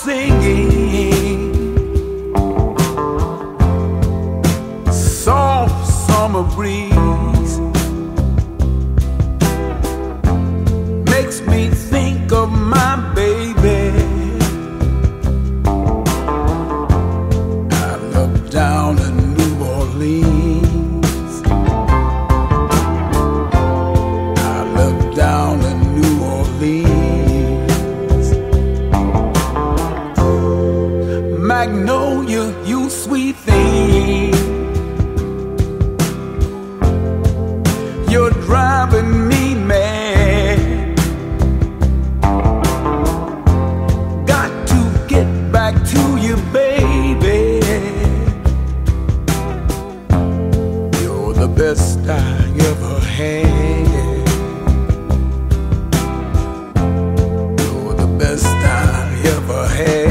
singing, soft summer breeze makes me think of my baby. I look down in New Orleans, I look down in New Orleans. Magnolia, you sweet thing, you're driving me mad. Got to get back to you, baby. You're the best I ever had. You're the best I ever had.